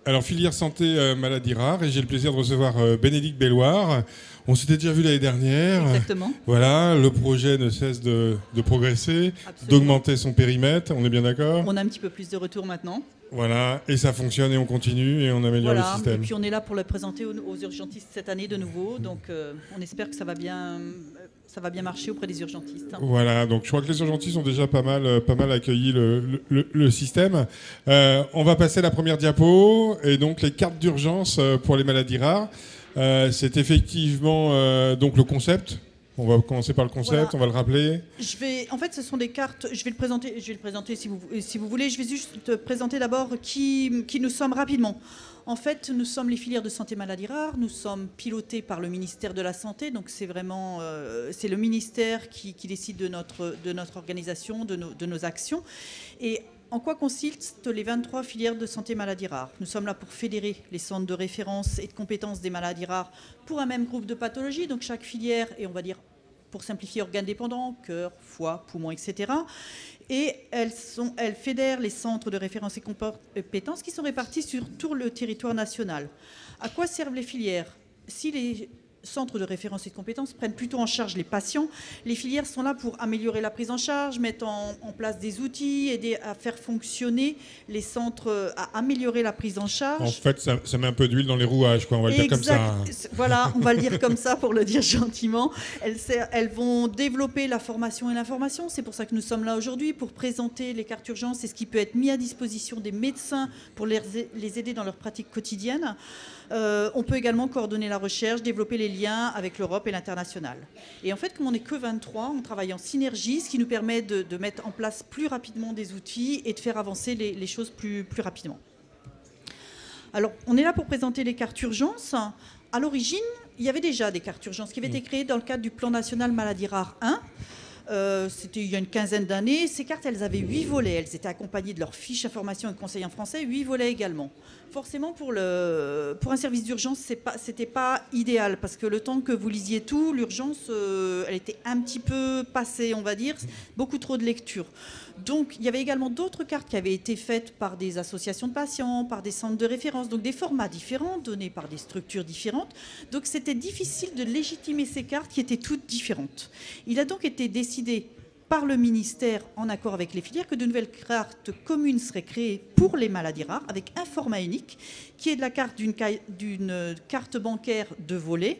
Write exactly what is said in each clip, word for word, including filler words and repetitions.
Alors, filière santé, euh, maladies rares, et j'ai le plaisir de recevoir euh, Bénédicte Belloir. On s'était déjà vu l'année dernière. Exactement. Voilà, le projet ne cesse de, de progresser, Absolument. d'augmenter son périmètre, on est bien d'accord? On a un petit peu plus de retours maintenant. Voilà, et ça fonctionne et on continue et on améliore Voilà. le système. Et puis on est là pour le présenter aux, aux urgentistes cette année de nouveau, donc euh, on espère que ça va bien, ça va bien marcher auprès des urgentistes. Voilà, donc je crois que les urgentistes ont déjà pas mal, pas mal accueilli le, le, le système. Euh, on va passer à la première diapo, et donc les cartes d'urgence pour les maladies rares. Euh, c'est effectivement euh, donc le concept. On va commencer par le concept, voilà. On va le rappeler. Je vais, en fait, ce sont des cartes. Je vais le présenter. Je vais le présenter si vous, si vous voulez. Je vais juste présenter d'abord qui, qui nous sommes rapidement. En fait, nous sommes les filières de santé maladies rares. Nous sommes pilotés par le ministère de la Santé. Donc, c'est vraiment, euh, c'est le ministère qui, qui décide de notre, de notre organisation, de nos, de nos actions. Et en quoi consistent les vingt-trois filières de santé maladies rares? Nous sommes là pour fédérer les centres de référence et de compétences des maladies rares pour un même groupe de pathologies. Donc chaque filière est, on va dire, pour simplifier, organes dépendants, cœur, foie, poumons, et cetera. Et elles, sont, elles fédèrent les centres de référence et compétences qui sont répartis sur tout le territoire national. À quoi servent les filières? Si les centres de référence et de compétences prennent plutôt en charge les patients, les filières sont là pour améliorer la prise en charge, mettre en, en place des outils, aider à faire fonctionner les centres, à améliorer la prise en charge. En fait, ça, ça met un peu d'huile dans les rouages, quoi. On va le exact. dire comme ça. Voilà, on va le dire comme ça pour le dire gentiment. Elles, elles vont développer la formation et l'information. C'est pour ça que nous sommes là aujourd'hui, pour présenter les cartes urgences et ce qui peut être mis à disposition des médecins pour les, les aider dans leur pratique quotidienne. Euh, on peut également coordonner la recherche, développer les liens avec l'Europe et l'international. Et en fait, comme on n'est que vingt-trois, on travaille en synergie, ce qui nous permet de, de mettre en place plus rapidement des outils et de faire avancer les, les choses plus, plus rapidement. Alors, on est là pour présenter les cartes urgences. À l'origine, il y avait déjà des cartes urgences qui avaient été créées dans le cadre du Plan national maladies rares un. Euh, C'était il y a une quinzaine d'années. Ces cartes, elles avaient huit volets. Elles étaient accompagnées de leurs fiches informations et conseils en français, huit volets également. Forcément, pour, le, pour un service d'urgence, ce n'était pas, pas idéal, parce que le temps que vous lisiez tout, l'urgence, euh, elle était un petit peu passée, on va dire, beaucoup trop de lecture. Donc, il y avait également d'autres cartes qui avaient été faites par des associations de patients, par des centres de référence, donc des formats différents, donnés par des structures différentes. Donc, c'était difficile de légitimer ces cartes qui étaient toutes différentes. Il a donc été décidé par le ministère, en accord avec les filières, que de nouvelles cartes communes seraient créées pour les maladies rares, avec un format unique, qui est de la carte d'une carte bancaire de volets.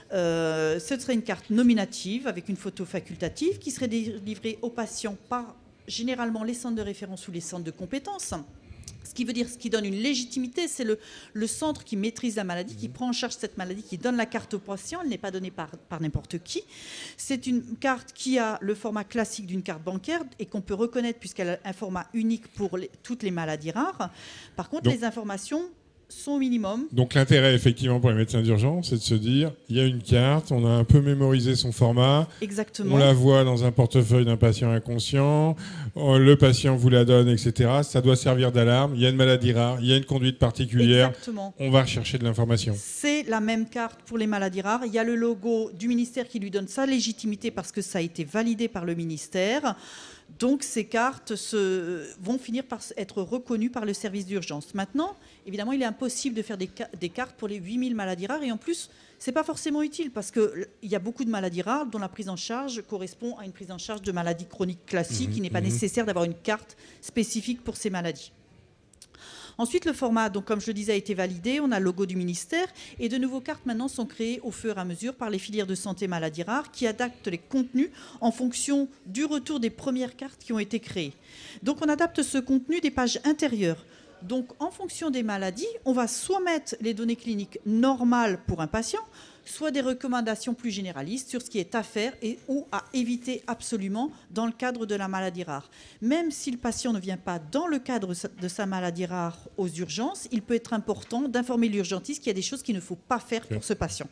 Euh, ce serait une carte nominative, avec une photo facultative, qui serait délivrée aux patients par généralement les centres de référence ou les centres de compétences. Ce qui veut dire, ce qui donne une légitimité, c'est le, le centre qui maîtrise la maladie, qui prend en charge cette maladie, qui donne la carte au patient. Elle n'est pas donnée par, par n'importe qui. C'est une carte qui a le format classique d'une carte bancaire et qu'on peut reconnaître puisqu'elle a un format unique pour les, toutes les maladies rares. Par contre, donc, les informations sont au minimum. Donc l'intérêt, effectivement, pour les médecins d'urgence, c'est de se dire, il y a une carte, on a un peu mémorisé son format. Exactement. On la voit dans un portefeuille d'un patient inconscient, le patient vous la donne, et cetera. Ça doit servir d'alarme. Il y a une maladie rare, il y a une conduite particulière. Exactement. On va rechercher de l'information. C'est la même carte pour les maladies rares. Il y a le logo du ministère qui lui donne sa légitimité parce que ça a été validé par le ministère. Donc ces cartes se, vont finir par être reconnues par le service d'urgence. Maintenant, évidemment, il est impossible de faire des, des cartes pour les huit mille maladies rares. Et en plus, ce n'est pas forcément utile parce qu'il y a beaucoup de maladies rares dont la prise en charge correspond à une prise en charge de maladies chroniques classiques. Mmh, il n'est pas mmh. nécessaire d'avoir une carte spécifique pour ces maladies. Ensuite, le format, donc, comme je le disais, a été validé. On a le logo du ministère. Et de nouveaux cartes, maintenant, sont créées au fur et à mesure par les filières de santé maladies rares qui adaptent les contenus en fonction du retour des premières cartes qui ont été créées. Donc, on adapte ce contenu des pages intérieures. Donc, en fonction des maladies, on va soit mettre les données cliniques normales pour un patient, soit des recommandations plus généralistes sur ce qui est à faire et ou à éviter absolument dans le cadre de la maladie rare. Même si le patient ne vient pas dans le cadre de sa maladie rare aux urgences, il peut être important d'informer l'urgentiste qu'il y a des choses qu'il ne faut pas faire pour ce patient.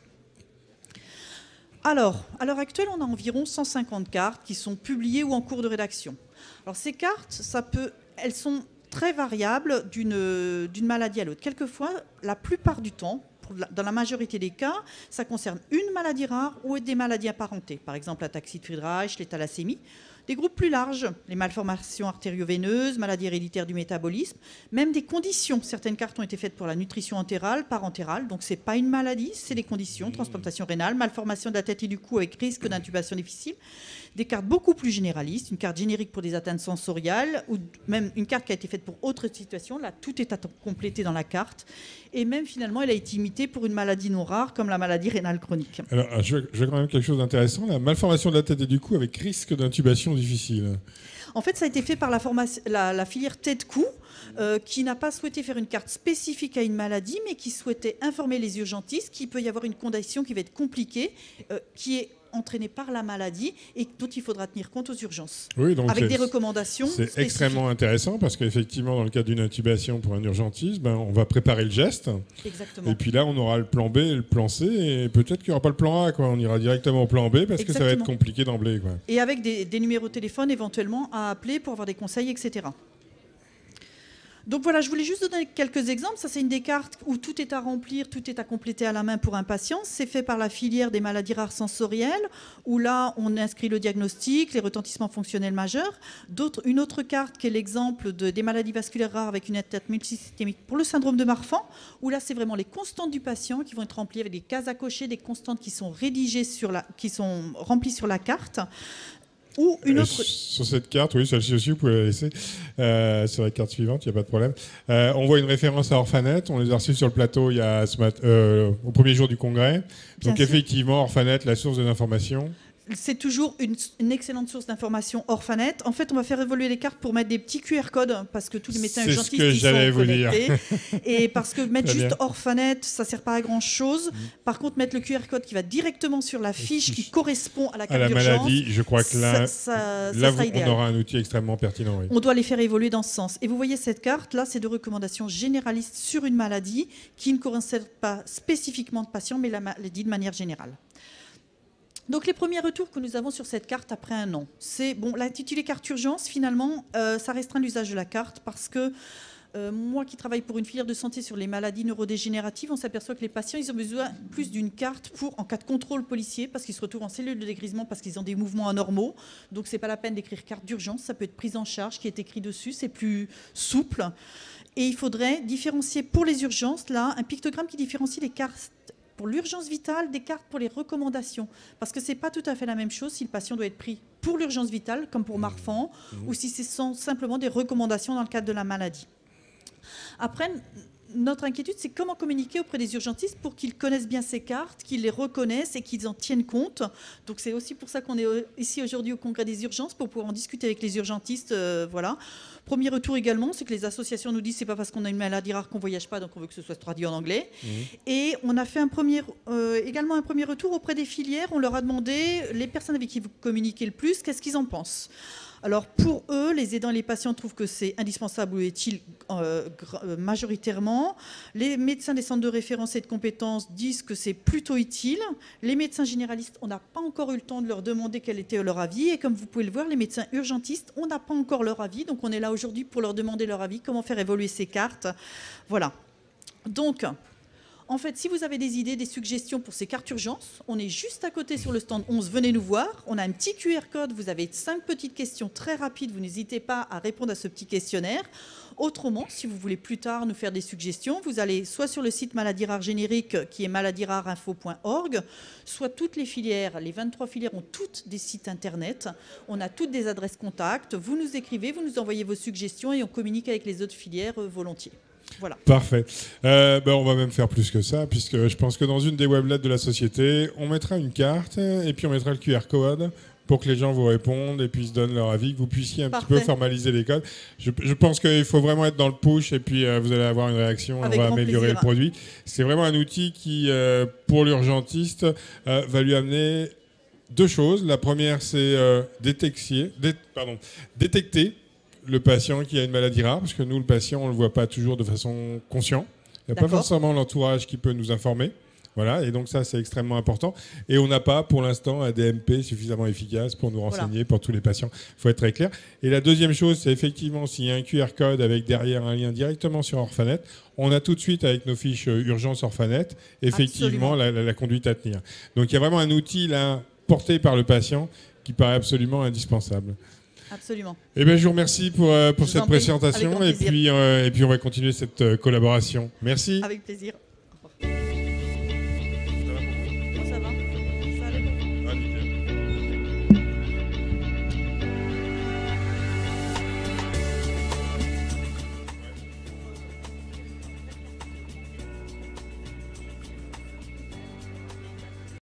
Alors, à l'heure actuelle, on a environ cent cinquante cartes qui sont publiées ou en cours de rédaction. Alors, ces cartes, ça peut, elles sont très variables d'une d'une maladie à l'autre. Quelquefois, la plupart du temps, dans la majorité des cas, ça concerne une maladie rare ou des maladies apparentées. Par exemple, l'ataxie de Friedreich, les thalassémies. des groupes plus larges, les malformations artério-veineuses, maladies héréditaires du métabolisme, même des conditions. Certaines cartes ont été faites pour la nutrition entérale, parentérale, donc ce n'est pas une maladie, c'est des conditions, transplantation rénale, malformation de la tête et du cou avec risque d'intubation difficile. Des cartes beaucoup plus généralistes, une carte générique pour des atteintes sensoriales, ou même une carte qui a été faite pour autre situation. Là, tout est à compléter dans la carte. Et même, finalement, elle a été imitée pour une maladie non rare, comme la maladie rénale chronique. Alors, je vais quand même quelque chose d'intéressant. La malformation de la tête et du cou avec risque d'intubation difficile. En fait, ça a été fait par la, la, la filière tête-cou, euh, qui n'a pas souhaité faire une carte spécifique à une maladie, mais qui souhaitait informer les urgentistes qu'il peut y avoir une condition qui va être compliquée, euh, qui est entraînée par la maladie et dont il faudra tenir compte aux urgences. Oui, donc avec des recommandations C'est spécifiques. Extrêmement intéressant parce qu'effectivement, dans le cas d'une intubation pour un urgentiste, ben, on va préparer le geste. Exactement. Et puis là, on aura le plan B et le plan C. Et peut-être qu'il n'y aura pas le plan A. Quoi. On ira directement au plan B parce Exactement. que ça va être compliqué d'emblée. Quoi. Et avec des, des numéros de téléphone éventuellement à appeler pour avoir des conseils, et cetera. Donc voilà, je voulais juste donner quelques exemples. Ça, c'est une des cartes où tout est à remplir, tout est à compléter à la main pour un patient. C'est fait par la filière des maladies rares sensorielles, où là, on inscrit le diagnostic, les retentissements fonctionnels majeurs. D'autres, une autre carte qui est l'exemple de, des maladies vasculaires rares avec une atteinte multisystémique pour le syndrome de Marfan, où là, c'est vraiment les constantes du patient qui vont être remplies avec des cases à cocher, des constantes qui sont rédigées sur la, qui sont remplies sur la carte. Ou une autre... euh, sur cette carte, oui, celle-ci aussi, vous pouvez la laisser. Euh, sur la carte suivante, il n'y a pas de problème. Euh, on voit une référence à Orphanet. On les a reçus sur le plateau il y a ce mat- euh, au premier jour du congrès. Bien Donc sûr. Effectivement, Orphanet, la source de l'information. C'est toujours une, une excellente source d'information Orphanet. En fait, on va faire évoluer les cartes pour mettre des petits Q R codes parce que tous les médecins C'est urgentistes ce que y j'allais sont vous dire. connectés. Et parce que mettre Très juste bien. Orphanet, ça ne sert pas à grand-chose. Mmh. Par contre, mettre le Q R code qui va directement sur la fiche qui correspond à la carte à la d'urgence, maladie, je crois que là, ça, ça, là ça sera vous, idéal. on aura un outil extrêmement pertinent. Oui. On doit les faire évoluer dans ce sens. Et vous voyez cette carte, là, c'est de recommandations généralistes sur une maladie qui ne concerne pas spécifiquement de patients, mais la maladie de manière générale. Donc les premiers retours que nous avons sur cette carte après un an, c'est bon, l'intitulé carte urgence, finalement, euh, ça restreint l'usage de la carte parce que euh, moi qui travaille pour une filière de santé sur les maladies neurodégénératives, on s'aperçoit que les patients, ils ont besoin plus d'une carte pour en cas de contrôle policier parce qu'ils se retrouvent en cellule de dégrisement parce qu'ils ont des mouvements anormaux. Donc c'est pas la peine d'écrire carte d'urgence, ça peut être prise en charge qui est écrit dessus, c'est plus souple. Et il faudrait différencier pour les urgences là un pictogramme qui différencie les cartes pour l'urgence vitale, des cartes pour les recommandations. Parce que ce n'est pas tout à fait la même chose si le patient doit être pris pour l'urgence vitale, comme pour Marfan, mmh. ou si ce sont simplement des recommandations dans le cadre de la maladie. Après, notre inquiétude, c'est comment communiquer auprès des urgentistes pour qu'ils connaissent bien ces cartes, qu'ils les reconnaissent et qu'ils en tiennent compte. Donc c'est aussi pour ça qu'on est ici aujourd'hui au Congrès des urgences, pour pouvoir en discuter avec les urgentistes. Euh, voilà. Premier retour également, c'est que les associations nous disent que ce n'est pas parce qu'on a une maladie rare qu'on ne voyage pas, donc on veut que ce soit traduit en anglais. Mmh. Et on a fait un premier, euh, également un premier retour auprès des filières. On leur a demandé, les personnes avec qui vous communiquez le plus, qu'est-ce qu'ils en pensent ? Alors pour eux, les aidants et les patients trouvent que c'est indispensable ou utile euh, majoritairement. Les médecins des centres de référence et de compétences disent que c'est plutôt utile. Les médecins généralistes, on n'a pas encore eu le temps de leur demander quel était leur avis. Et comme vous pouvez le voir, les médecins urgentistes, on n'a pas encore leur avis. Donc on est là aujourd'hui pour leur demander leur avis, comment faire évoluer ces cartes. Voilà. Donc... En fait, si vous avez des idées, des suggestions pour ces cartes urgences, on est juste à côté sur le stand onze, venez nous voir. On a un petit Q R code, vous avez cinq petites questions très rapides, vous n'hésitez pas à répondre à ce petit questionnaire. Autrement, si vous voulez plus tard nous faire des suggestions, vous allez soit sur le site Maladies Rares générique qui est maladie rare info point org, soit toutes les filières, les vingt-trois filières ont toutes des sites internet, on a toutes des adresses contacts, vous nous écrivez, vous nous envoyez vos suggestions et on communique avec les autres filières euh, volontiers. Voilà. Parfait. Euh, ben on va même faire plus que ça, puisque je pense que dans une des weblettes de la société, on mettra une carte et puis on mettra le Q R code pour que les gens vous répondent et puis se donnent leur avis, que vous puissiez un Parfait. petit peu formaliser les codes. Je, je pense qu'il faut vraiment être dans le push et puis euh, vous allez avoir une réaction, Avec on va grand améliorer plaisir. le produit. C'est vraiment un outil qui, euh, pour l'urgentiste, euh, va lui amener deux choses. La première, c'est euh, détecter, dé, pardon, détecter le patient qui a une maladie rare, parce que nous, le patient, on ne le voit pas toujours de façon consciente. Il n'y a pas forcément l'entourage qui peut nous informer. Voilà, et donc ça, c'est extrêmement important. Et on n'a pas, pour l'instant, un D M P suffisamment efficace pour nous renseigner voilà. pour tous les patients. Il faut être très clair. Et la deuxième chose, c'est effectivement, s'il y a un Q R code avec derrière un lien directement sur Orphanet, on a tout de suite, avec nos fiches urgence Orphanet, effectivement, la, la, la conduite à tenir. Donc il y a vraiment un outil là porté par le patient qui paraît absolument indispensable. Absolument. Eh bien, je vous remercie pour, pour cette présentation et puis, euh, et puis on va continuer cette euh, collaboration. Merci. Avec plaisir.